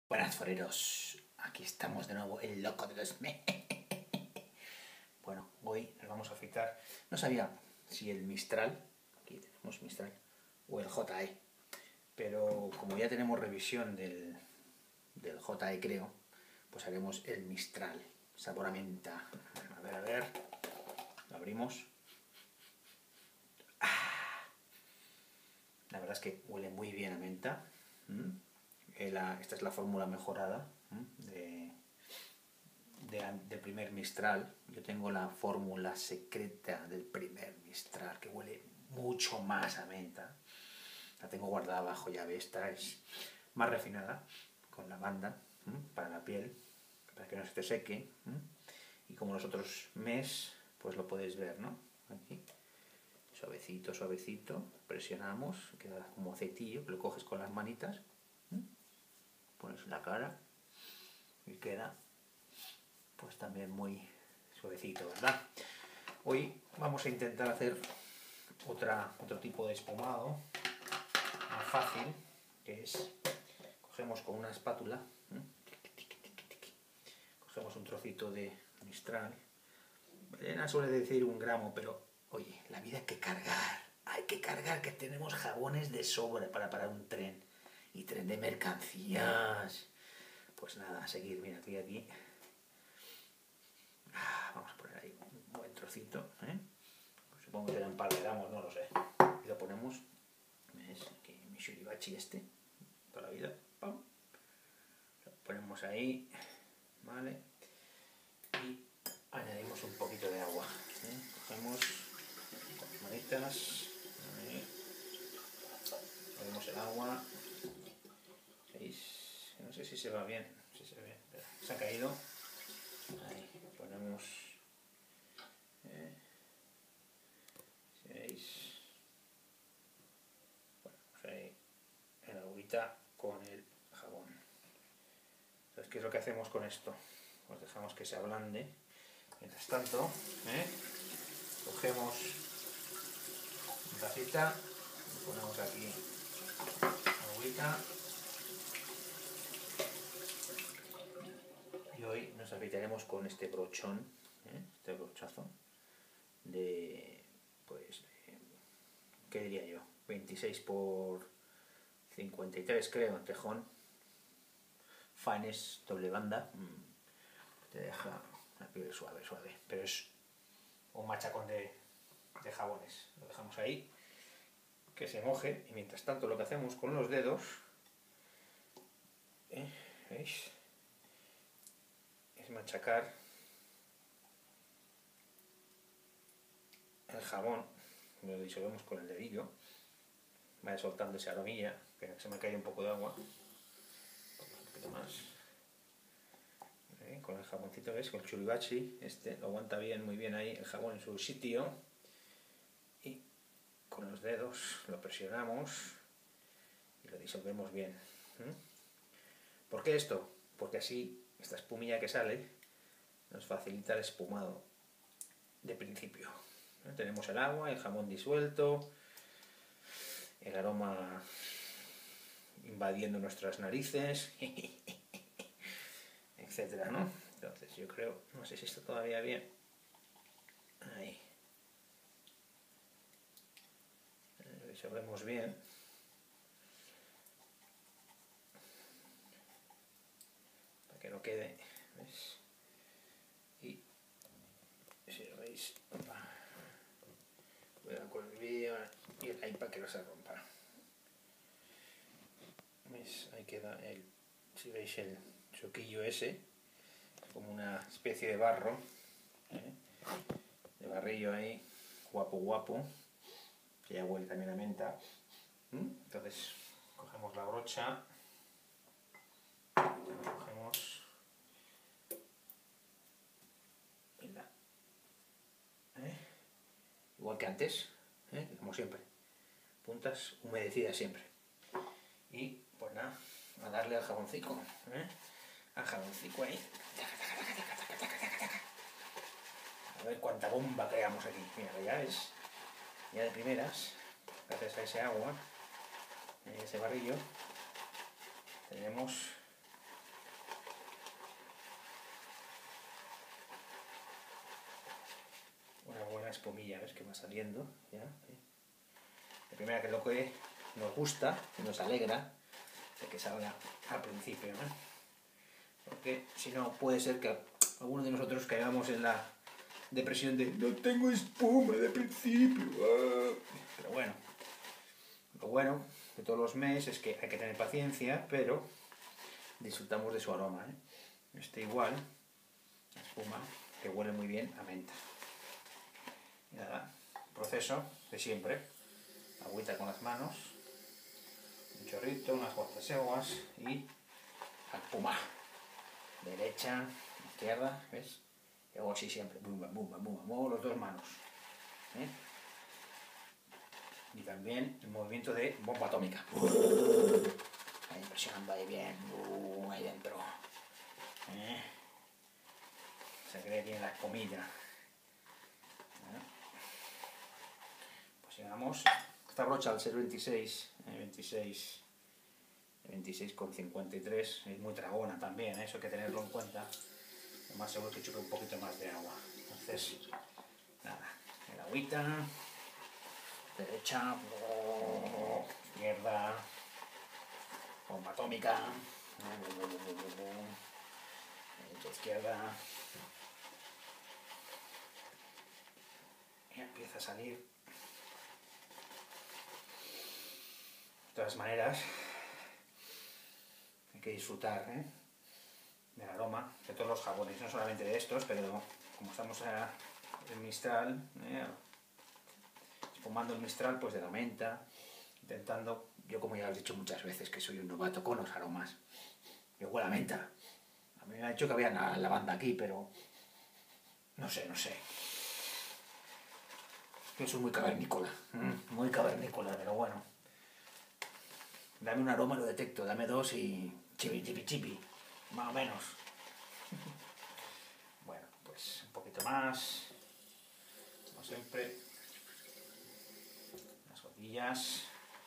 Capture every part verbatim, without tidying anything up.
Buenas foreros, aquí estamos de nuevo, el loco de los me. Bueno, hoy nos vamos a afeitar. No sabía si el Mistral, aquí tenemos Mistral, o el J E, pero como ya tenemos revisión del, del J E, creo, pues haremos el Mistral, sabor a menta. A ver, a ver, lo abrimos. ¡Ah! La verdad es que huele muy bien a menta. ¿Mm? Esta es la fórmula mejorada de, de, del primer Mistral. Yo tengo la fórmula secreta del primer Mistral, que huele mucho más a menta. La tengo guardada abajo, ya ves, esta es más refinada, con lavanda, para la piel, para que no se te seque. Y como los otros mes, pues lo podéis ver, ¿no? Aquí, suavecito, suavecito, presionamos, queda como aceitillo, que lo coges con las manitas. Pones la cara y queda pues también muy suavecito, ¿verdad? Hoy vamos a intentar hacer otra, otro tipo de espumado más fácil, que es, cogemos con una espátula, ¿eh? Cogemos un trocito de Mistral. Elena suele decir un gramo, pero oye, la vida hay que cargar, hay que cargar, que tenemos jabones de sobra para parar un tren, y tren de mercancías. Pues nada, a seguir, mira, estoy aquí. Ah, vamos a poner ahí un buen trocito, ¿eh? Pues supongo que serán un par de gramos, no lo sé. Y lo ponemos, ¿ves? Aquí mi shuribachi este, toda la vida. ¡Pam! Lo ponemos ahí, ¿vale? Y añadimos un poquito de agua, ¿eh? Cogemos las manitas, ahí. Ponemos el agua. ¿Veis? No sé si se va bien, si se ve, se ha caído. Ahí ponemos, eh, si veis, ponemos ahí el agüita con el jabón. Entonces, ¿qué es lo que hacemos con esto? Pues dejamos que se ablande. Mientras tanto, ¿eh? Cogemos una tacita, ponemos aquí agüita. Y hoy nos afeitaremos con este brochón, ¿eh? Este brochazo de, pues, de, ¿qué diría yo? veintiséis por cincuenta y tres, creo, en tejón. Finest, doble banda. Te deja la piel suave, suave. Pero es un machacón de, de jabones. Lo dejamos ahí, que se moje. Y mientras tanto, lo que hacemos con los dedos, ¿eh? ¿Veis? Es machacar el jabón, lo disolvemos con el dedillo, va soltando esa aromilla, que se me cae un poco de agua, un poquito más, ¿eh? Con el jaboncito, ¿ves? Con el shuribachi, este lo aguanta bien, muy bien ahí el jabón en su sitio, y con los dedos lo presionamos y lo disolvemos bien. ¿eh? ¿Por qué esto? Porque así esta espumilla que sale nos facilita el espumado de principio. ¿eh? Tenemos el agua, el jabón disuelto, el aroma invadiendo nuestras narices, etcétera, ¿no? Entonces yo creo, no sé si está todavía bien. Ahí. Lo disolvemos bien. Para que no quede, ¿ves? Y si lo veis, opa, cuidado con el vídeo y el iPad que no se rompa. ¿Ves? Ahí queda el, si veis el choquillo ese, como una especie de barro, ¿eh? De barrillo ahí, guapo guapo, que ya huele también a menta. ¿Mm? Entonces cogemos la brocha, la cogemos y la, ¿eh? igual que antes, ¿eh? Como siempre, puntas humedecidas siempre. Y pues nada, a darle al jaboncico, ¿eh? Al jaboncico ahí. A ver cuánta bomba creamos aquí. Mira, ya ves, ya de primeras, gracias a ese agua, ese barrillo, tenemos espumilla, ¿ves? Que va saliendo, ¿ya? La primera, que es lo que nos gusta, que nos alegra, de que salga al principio, ¿no? Porque si no, puede ser que alguno de nosotros caigamos en la depresión de no tengo espuma de principio. ¡Ah! Pero bueno, lo bueno de todos los meses es que hay que tener paciencia, pero disfrutamos de su aroma, ¿eh? Este igual, la espuma, que huele muy bien a menta. Y nada, proceso de siempre. Agüita con las manos, un chorrito, unas cuantas aguas y la espuma. Derecha, izquierda, ¿ves? Y hago así siempre, bumba, bumba, bumba, muevo las dos manos, ¿eh? Y también el movimiento de bomba atómica. Ahí presionando ahí bien, uh, ahí dentro. ¿Eh? Se cree bien la comida. ¿Eh? Pues llegamos. Esta brocha al ser veintiséis, eh, veintiséis, veintiséis con cincuenta y tres, es muy tragona también, ¿eh? Eso hay que tenerlo en cuenta. Lo más seguro que chupe un poquito más de agua. Entonces, nada, el agüita, derecha, oh, izquierda, bomba atómica, derecha, izquierda, y empieza a salir. De todas maneras, hay que disfrutar, ¿eh? Del aroma de todos los jabones, no solamente de estos, pero como estamos en el Mistral, ¿eh? Espumando el Mistral, pues de la menta, intentando, yo como ya os he dicho muchas veces, que soy un novato con los aromas. Yo huele a menta. A mí me ha dicho que había lavanda aquí, pero no sé, no sé. Yo soy muy cavernícola, muy cavernícola, pero bueno. Dame un aroma y lo detecto, dame dos y chipi, chipi, chipi, más o menos. Bueno, pues un poquito más, como siempre, las gotillas.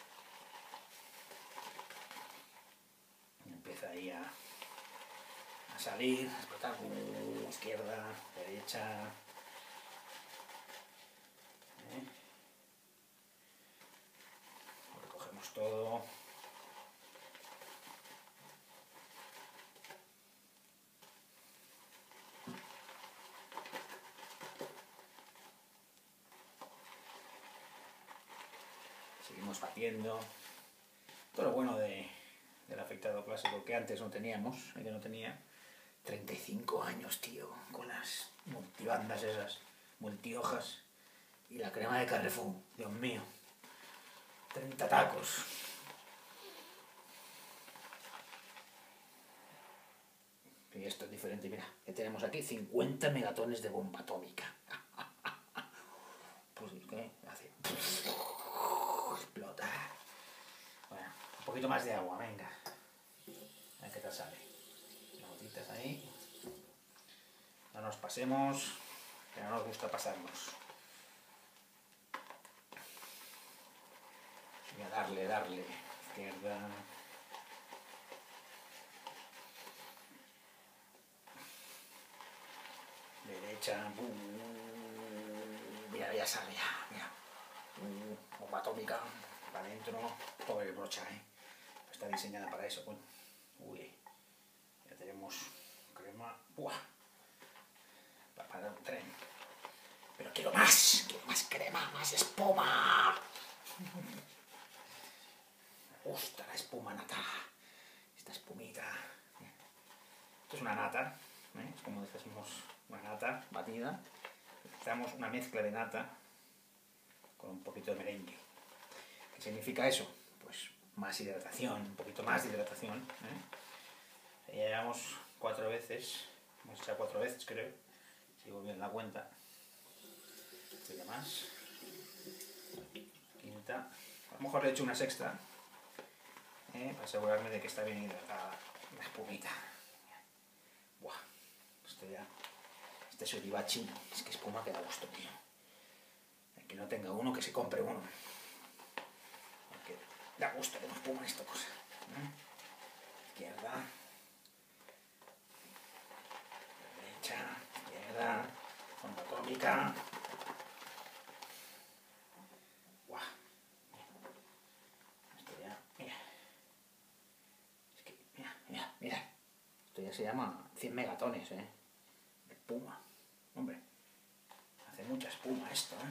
Y empieza ahí a, a salir, a explotar, uh, izquierda, derecha. ¿Eh? Lo recogemos todo. Seguimos batiendo. Todo lo bueno de, del afeitado clásico que antes no teníamos, que no tenía treinta y cinco años, tío, con las multibandas esas, multihojas, y la crema de Carrefour, Dios mío, treinta tacos. Y esto es diferente, mira, que tenemos aquí cincuenta megatones de bomba atómica. Pues es que hace... explota. Bueno, un poquito más de agua, venga. A ver qué tal sale. Las gotitas ahí. No nos pasemos, que no nos gusta pasarnos. Voy a darle, darle. Izquierda. Derecha. Uh, mira, ya sale, ya. Mira. Uh, bomba atómica. Para adentro. Pobre brocha, ¿eh? Está diseñada para eso, coño. Uy. Ya tenemos crema. ¡Buah! Para parar un tren. Pero quiero más. Quiero más crema, más espuma. Me gusta la espuma nata. Esta espumita. Esto es una nata. ¿Eh? Es como decimos, una nata batida. Necesitamos una mezcla de nata con un poquito de merengue. ¿Qué significa eso? Pues más hidratación, un poquito más de hidratación. ¿Eh? Ya llevamos cuatro veces, hemos echado cuatro veces creo, sigo bien la cuenta. Un poquito más. Quinta. A lo mejor le he hecho una sexta, ¿eh? Para asegurarme de que está bien hidratada la espumita. Buah, esto ya, este suribachi, es que espuma que da gusto, tío. El que no tenga uno, que se compre uno. Porque da gusto como espuma esta cosa. ¿Eh? Izquierda. Derecha, izquierda, bomba atómica. se llama cien megatones, ¿eh? De espuma. Hombre, hace mucha espuma esto, ¿eh?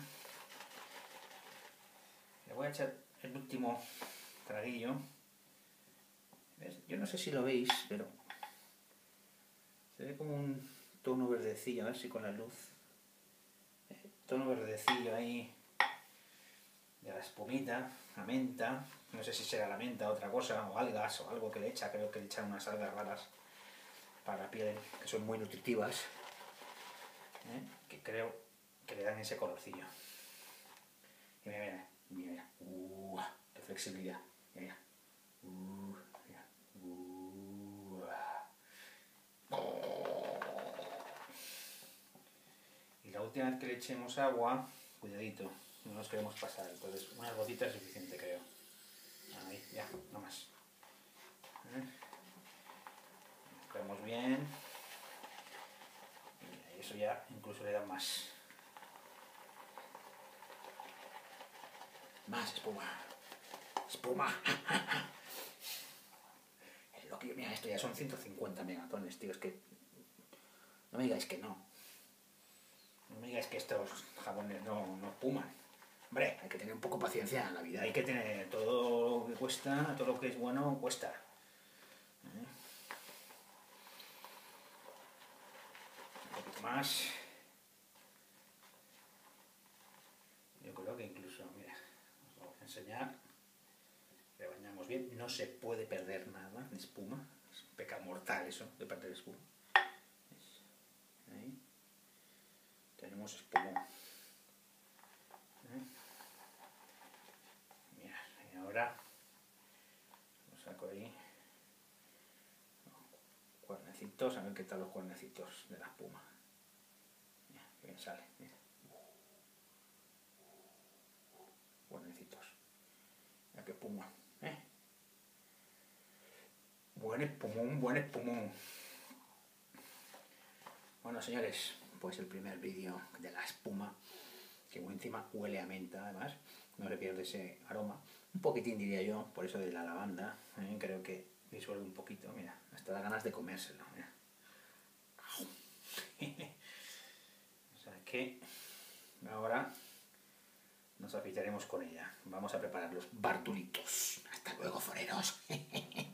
Le voy a echar el último traguillo. ¿Ves? Yo no sé si lo veis, pero se ve como un tono verdecillo, a ver si con la luz. ¿Eh? Tono verdecillo ahí de la espumita, la menta. No sé si será la menta o otra cosa, o algas o algo que le echa. Creo que le echan unas algas raras para la piel, que son muy nutritivas, ¿eh? Que creo que le dan ese colorcillo. Y mira, mira, mira, mira. Uh, qué flexibilidad. Mira, uh, mira. Uh, y la última vez que le echemos agua, cuidadito, no nos queremos pasar, entonces una gotita es suficiente, creo. Ahí, ya, no más. ¿Eh? Mezclamos bien. Y eso ya incluso le da más. Más espuma. Espuma. Es lo que, mira, esto ya son ciento cincuenta megatones, tío. Es que no me digáis que no. No me digáis que estos jabones no, no espuman. Hombre, hay que tener un poco de paciencia en la vida. Hay que tener todo lo que cuesta, todo lo que es bueno, cuesta. ¿Eh? Un poquito más. Yo creo que incluso, mira, os lo voy a enseñar. Le bañamos bien. No se puede perder nada de espuma. Es un pecado mortal eso, de perder espuma. Ahí. Tenemos espuma. ¿Eh? Mira, y ahora lo saco ahí. Cuernecitos, a ver qué tal los cuernecitos de la espuma. Mira, que bien sale. Mira. Cuernecitos. Mira qué espuma. ¿Eh? Buen espumón, buen espumón. Bueno, señores, pues el primer vídeo de la espuma, que encima huele a menta, además, no le pierde ese aroma. Un poquitín, diría yo, por eso de la lavanda, ¿eh? Creo que disuelve un poquito, mira, hasta da ganas de comérselo, mira. O sea que ahora nos afeitaremos con ella. Vamos a preparar los bartulitos. Hasta luego, foreros.